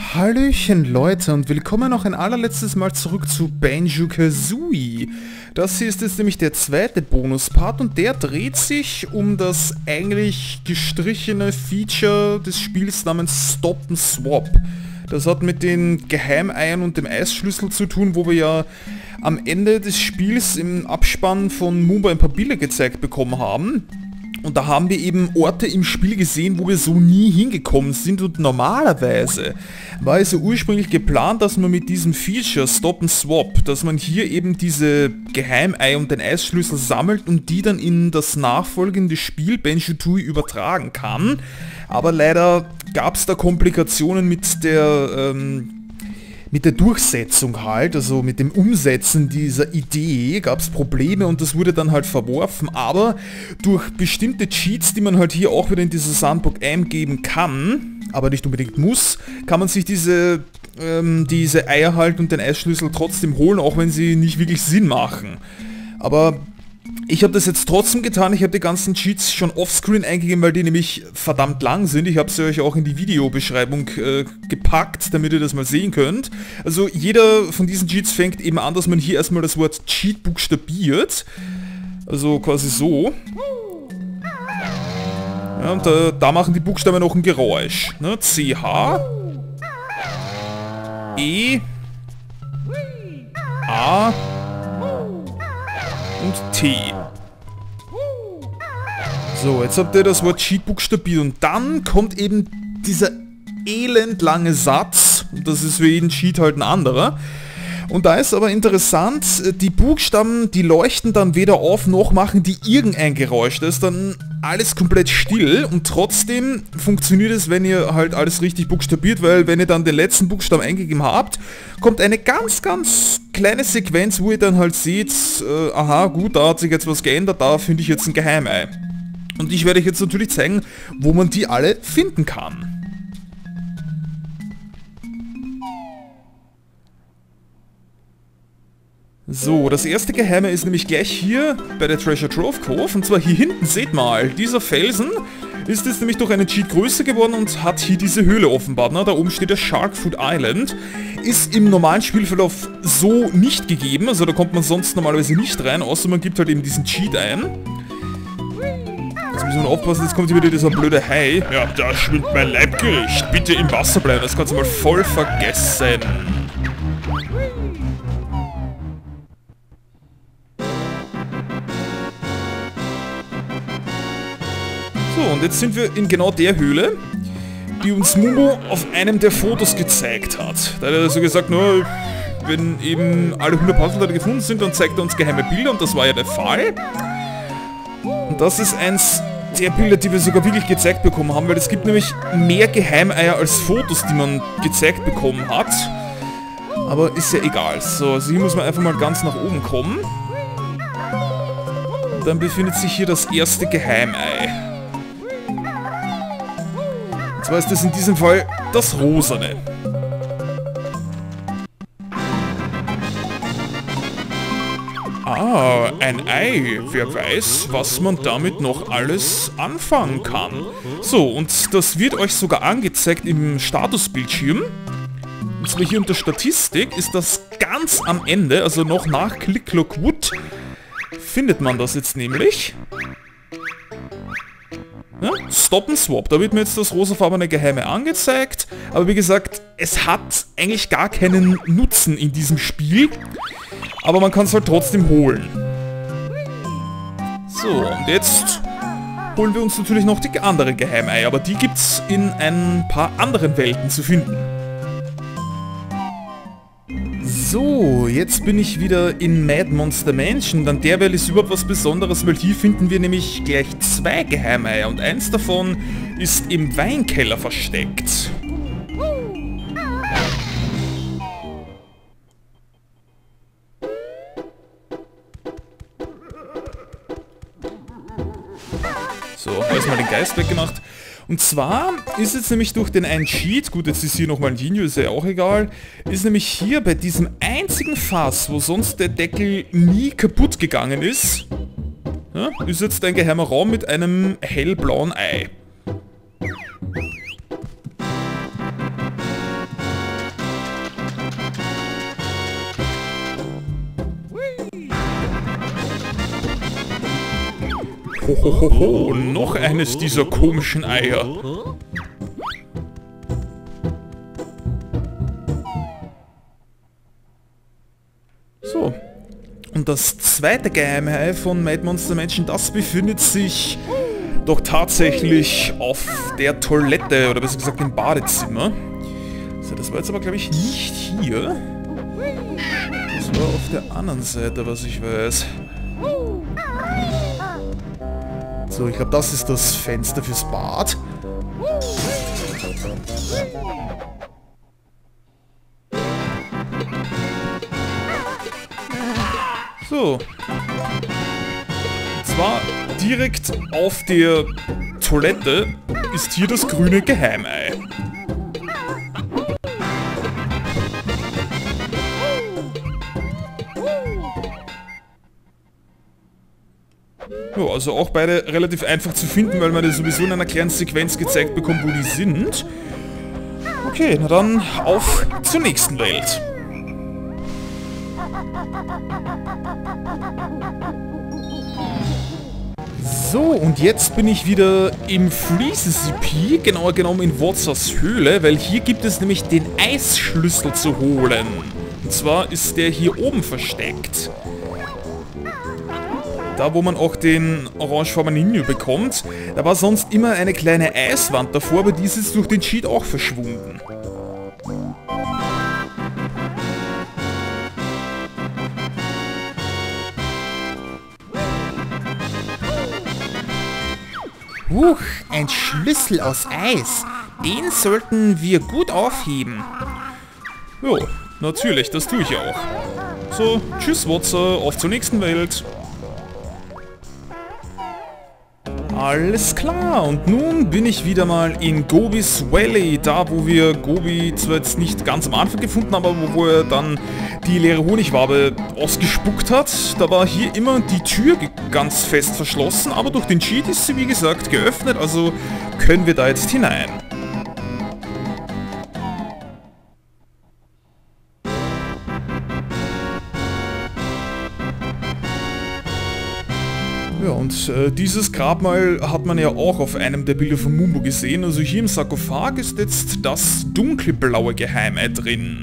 Hallöchen Leute und willkommen noch ein allerletztes Mal zurück zu Banjo-Kazooie. Das hier ist jetzt nämlich der zweite Bonuspart und der dreht sich um das eigentlich gestrichene Feature des Spiels namens Stop and Swap. Das hat mit den Geheimeiern und dem Eisschlüssel zu tun, wo wir ja am Ende des Spiels im Abspann von Moomba ein paar Bilder gezeigt bekommen haben. Und da haben wir eben Orte im Spiel gesehen, wo wir so nie hingekommen sind, und normalerweise war es ja ursprünglich geplant, dass man mit diesem Feature Stop and Swap, dass man hier eben diese Geheimei und den Eisschlüssel sammelt und die dann in das nachfolgende Spiel Banjo-Tooie übertragen kann. Aber leider gab es da Komplikationen mit der Durchsetzung halt, also mit dem Umsetzen dieser Idee gab es Probleme und das wurde dann halt verworfen, aber durch bestimmte Cheats, die man halt hier auch wieder in dieser Sandbox eingeben kann, aber nicht unbedingt muss, kann man sich diese Eier halt und den Eisschlüssel trotzdem holen, auch wenn sie nicht wirklich Sinn machen. Aber ich habe das jetzt trotzdem getan, ich habe die ganzen Cheats schon offscreen eingegeben, weil die nämlich verdammt lang sind. Ich habe sie euch auch in die Videobeschreibung gepackt, damit ihr das mal sehen könnt. Also jeder von diesen Cheats fängt eben an, dass man hier erstmal das Wort Cheat buchstabiert. Also quasi so. Ja, und da machen die Buchstaben noch ein Geräusch. Ne? CH E A und T. So, jetzt habt ihr das Wort Cheat buchstabiert und dann kommt eben dieser elendlange Satz. Das ist für jeden Cheat halt ein anderer. Und da ist aber interessant, die Buchstaben, die leuchten dann weder auf noch machen die irgendein Geräusch. Da ist dann alles komplett still und trotzdem funktioniert es, wenn ihr halt alles richtig buchstabiert, weil wenn ihr dann den letzten Buchstaben eingegeben habt, kommt eine ganz, ganz kleine Sequenz, wo ihr dann halt seht, aha, gut, da hat sich jetzt was geändert, da finde ich jetzt ein Geheimei. Und ich werde euch jetzt natürlich zeigen, wo man die alle finden kann. So, das erste Geheime ist nämlich gleich hier bei der Treasure Trove Cove. Und zwar hier hinten, seht mal, dieser Felsen ist jetzt nämlich durch einen Cheat größer geworden und hat hier diese Höhle offenbart. Da oben steht der Sharkfoot Island. Ist im normalen Spielverlauf so nicht gegeben, also da kommt man sonst normalerweise nicht rein, außer man gibt halt eben diesen Cheat ein. Jetzt müssen wir aufpassen, jetzt kommt hier wieder dieser blöde Hai. Ja, da schwimmt mein Leibgericht. Bitte im Wasser bleiben, das kannst du mal voll vergessen. So, und jetzt sind wir in genau der Höhle, die uns Mumbo auf einem der Fotos gezeigt hat. Da hat er so gesagt, nur wenn eben alle 100 Puzzleteile gefunden sind, dann zeigt er uns geheime Bilder und das war ja der Fall. Und das ist eins der Bilder, die wir sogar wirklich gezeigt bekommen haben, weil es gibt nämlich mehr Geheimeier als Fotos, die man gezeigt bekommen hat. Aber ist ja egal. So, also hier muss man einfach mal ganz nach oben kommen. Und dann befindet sich hier das erste Geheimei. Und zwar ist das in diesem Fall das Rosane. Ah, ein Ei. Wer weiß, was man damit noch alles anfangen kann. So, und das wird euch sogar angezeigt im Statusbildschirm. Und zwar hier unter Statistik ist das ganz am Ende, also noch nach Click Clock Wood, findet man das jetzt nämlich. Ja, Stop and Swap, da wird mir jetzt das rosafarbene Geheime angezeigt, aber wie gesagt, es hat eigentlich gar keinen Nutzen in diesem Spiel, aber man kann es halt trotzdem holen. So, und jetzt holen wir uns natürlich noch die andere Geheimei, aber die gibt es in ein paar anderen Welten zu finden. So, jetzt bin ich wieder in Mad Monster Mansion. An der Welt ist überhaupt was Besonderes, weil hier finden wir nämlich gleich zwei Geheimeier und eins davon ist im Weinkeller versteckt. So, erstmal den Geist weggemacht. Und zwar ist jetzt nämlich durch den einen Cheat, gut, jetzt ist hier nochmal ein Jinju, ist ja auch egal, ist nämlich hier bei diesem einzigen Fass, wo sonst der Deckel nie kaputt gegangen ist, ja, ist jetzt ein geheimer Raum mit einem hellblauen Ei. Hohohoho, noch eines dieser komischen Eier. So. Und das zweite geheime Ei von Mad Monster Mansion, das befindet sich doch tatsächlich auf der Toilette, oder besser gesagt im Badezimmer. So, das war jetzt aber, glaube ich, nicht hier. Das war auf der anderen Seite, was ich weiß. So, ich glaube, das ist das Fenster fürs Bad. So. Und zwar direkt auf der Toilette ist hier das grüne Geheimei. Ja, also auch beide relativ einfach zu finden, weil man das sowieso in einer kleinen Sequenz gezeigt bekommt, wo die sind. Okay, na dann auf zur nächsten Welt. So, und jetzt bin ich wieder im Freeze-CP, genauer genommen in Wozzers Höhle, weil hier gibt es nämlich den Eisschlüssel zu holen. Und zwar ist der hier oben versteckt. Da, wo man auch den orangefarbenen Ninja bekommt, da war sonst immer eine kleine Eiswand davor, aber die ist jetzt durch den Cheat auch verschwunden. Huch, ein Schlüssel aus Eis. Den sollten wir gut aufheben. Ja, natürlich, das tue ich auch. So, tschüss Wotzer, auf zur nächsten Welt. Alles klar, und nun bin ich wieder mal in Gobis Valley, da wo wir Gobi zwar jetzt nicht ganz am Anfang gefunden haben, aber wo er dann die leere Honigwabe ausgespuckt hat. Da war hier immer die Tür ganz fest verschlossen, aber durch den Cheat ist sie wie gesagt geöffnet, also können wir da jetzt hinein. Ja, und dieses Grabmal hat man ja auch auf einem der Bilder von Mumbo gesehen. Also hier im Sarkophag ist jetzt das dunkelblaue Geheimei drin.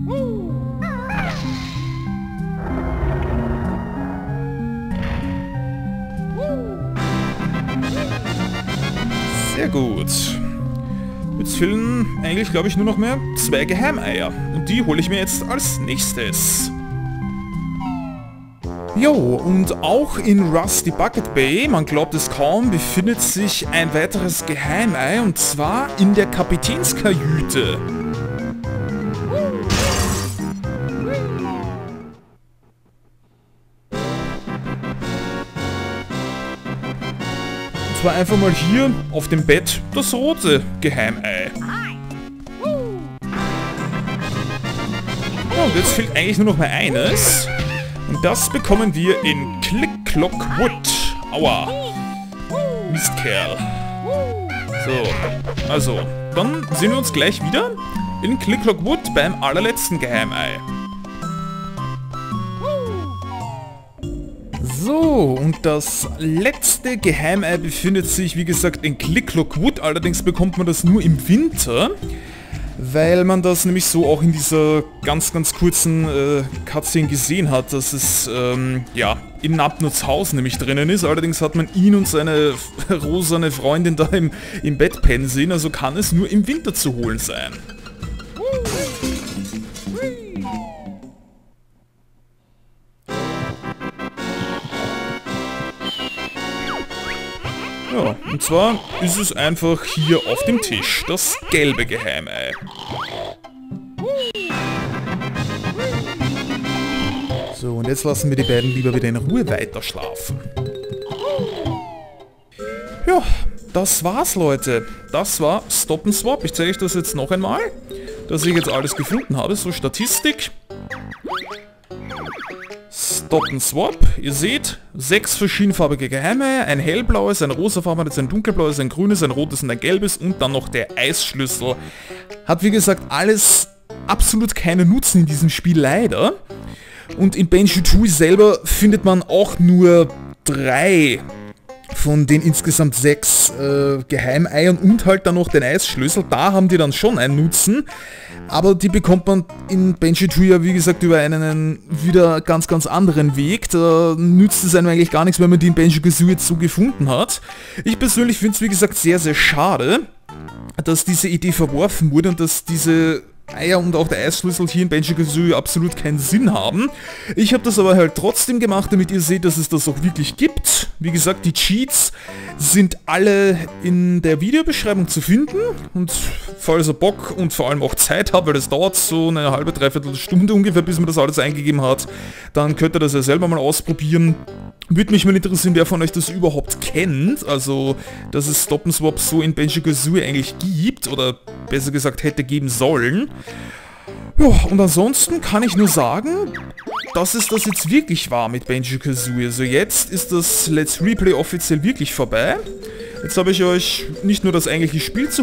Sehr gut. Jetzt fehlen eigentlich, glaube ich, nur noch mehr 2 Geheimeier. Und die hole ich mir jetzt als nächstes. Jo, und auch in Rusty Bucket Bay, man glaubt es kaum, befindet sich ein weiteres Geheimei, und zwar in der Kapitänskajüte. Und zwar einfach mal hier auf dem Bett das rote Geheimei. Ja, und jetzt fehlt eigentlich nur noch mal eines. Und das bekommen wir in Click-Clock-Wood. Aua. Mistkerl. So, also, dann sehen wir uns gleich wieder in Click-Clock-Wood beim allerletzten Geheimei. So, und das letzte Geheimei befindet sich, wie gesagt, in Click-Clock-Wood. Allerdings bekommt man das nur im Winter, weil man das nämlich so auch in dieser ganz kurzen Cutscene gesehen hat, dass es ja, in Nabnuts Haus nämlich drinnen ist. Allerdings hat man ihn und seine rosane Freundin da im Bett pennen sehen, also kann es nur im Winter zu holen sein. Ja, und zwar ist es einfach hier auf dem Tisch, das gelbe Geheimei. So, und jetzt lassen wir die beiden lieber wieder in Ruhe weiter schlafen. Ja, das war's, Leute. Das war Stop and Swap. Ich zeige euch das jetzt noch einmal, dass ich jetzt alles gefunden habe. So, Statistik. Stop and Swap. Ihr seht, 6 verschiedenfarbige Geheimeier, ein hellblaues, ein rosafarbenes, ein dunkelblaues, ein grünes, ein rotes und ein gelbes und dann noch der Eisschlüssel. Hat wie gesagt alles absolut keinen Nutzen in diesem Spiel, leider. Und in Banjo-Tooie selber findet man auch nur 3 von den insgesamt 6 Geheimeiern und halt dann noch den Eisschlüssel. Da haben die dann schon einen Nutzen, aber die bekommt man in Banjo-Tooie ja wie gesagt über einen wieder ganz anderen Weg. Da nützt es einem eigentlich gar nichts, wenn man die in Banjo-Kazooie jetzt so gefunden hat. Ich persönlich finde es wie gesagt sehr schade, dass diese Idee verworfen wurde und dass diese Eier und auch der Eisschlüssel hier in Banjo-Kazooie absolut keinen Sinn haben. Ich habe das aber halt trotzdem gemacht, damit ihr seht, dass es das auch wirklich gibt. Wie gesagt, die Cheats sind alle in der Videobeschreibung zu finden und falls ihr Bock und vor allem auch Zeit habt, weil das dauert so eine halbe, dreiviertel Stunde ungefähr, bis man das alles eingegeben hat, dann könnt ihr das ja selber mal ausprobieren. Würde mich mal interessieren, wer von euch das überhaupt kennt, also dass es Stop and Swap so in Banjo-Kazooie eigentlich gibt oder besser gesagt hätte geben sollen. Ja, und ansonsten kann ich nur sagen, dass es das jetzt wirklich war mit Banjo-Kazooie. Also jetzt ist das Let's Replay offiziell wirklich vorbei. Jetzt habe ich euch nicht nur das eigentliche Spiel zu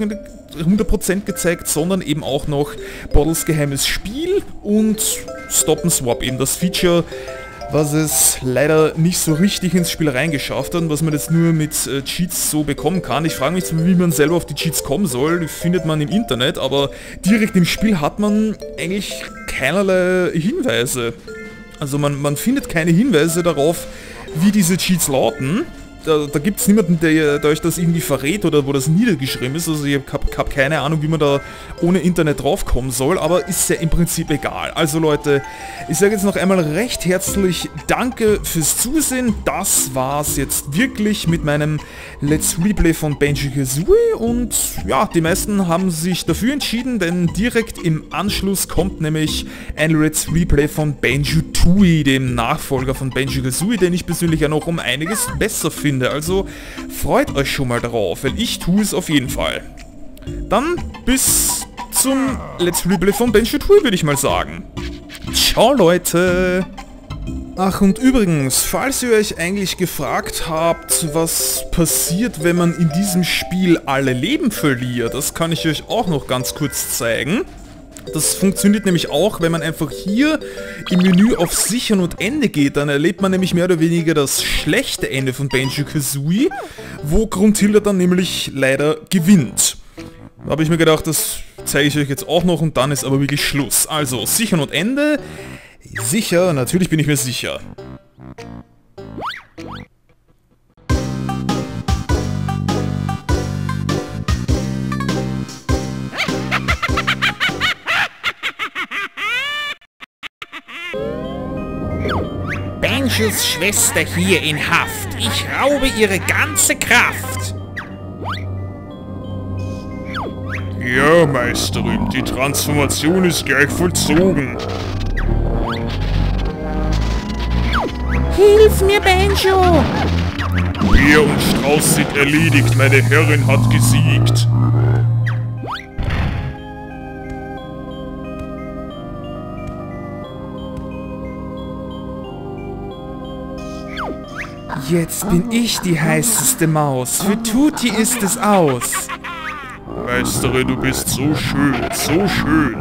100% gezeigt, sondern eben auch noch Bottles geheimes Spiel und Stop and Swap, eben das Feature, was es leider nicht so richtig ins Spiel reingeschafft hat und was man jetzt nur mit Cheats so bekommen kann. Ich frage mich zwar, wie man selber auf die Cheats kommen soll, die findet man im Internet, aber direkt im Spiel hat man eigentlich keinerlei Hinweise. Also man findet keine Hinweise darauf, wie diese Cheats lauten. Da gibt es niemanden, der euch das irgendwie verrät oder wo das niedergeschrieben ist. Also ich hab keine Ahnung, wie man da ohne Internet draufkommen soll, aber ist ja im Prinzip egal. Also Leute, ich sage jetzt noch einmal recht herzlich Danke fürs Zusehen. Das war's jetzt wirklich mit meinem Let's Replay von Banjo-Kazooie und ja, die meisten haben sich dafür entschieden, denn direkt im Anschluss kommt nämlich ein Let's Replay von Banjo-Tooie, dem Nachfolger von Banjo-Kazooie, den ich persönlich ja noch um einiges besser finde. Also freut euch schon mal darauf, weil ich tue es auf jeden Fall. Dann bis zum Let's Replay von Banjo-Tooie, würde ich mal sagen. Ciao Leute! Ach und übrigens, falls ihr euch eigentlich gefragt habt, was passiert, wenn man in diesem Spiel alle Leben verliert, das kann ich euch auch noch ganz kurz zeigen. Das funktioniert nämlich auch, wenn man einfach hier im Menü auf Sichern und Ende geht, dann erlebt man nämlich mehr oder weniger das schlechte Ende von Banjo-Kazooie, wo Gruntilda dann nämlich leider gewinnt. Da habe ich mir gedacht, das zeige ich euch jetzt auch noch und dann ist aber wirklich Schluss. Also, Sichern und Ende. Sicher, natürlich bin ich mir sicher. Banjos Schwester hier in Haft. Ich raube ihre ganze Kraft. Ja, Meisterin, die Transformation ist gleich vollzogen. Hilf mir, Banjo! Bär und Strauß sind erledigt, meine Herrin hat gesiegt. Jetzt bin ich die heißeste Maus. Für Tutti ist es aus. Meisterin, du bist so schön, so schön.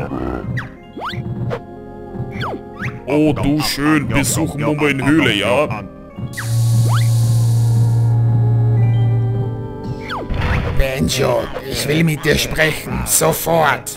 Oh, du schön, besuchen wir mal in Höhle, ja? Banjo, ich will mit dir sprechen. Sofort.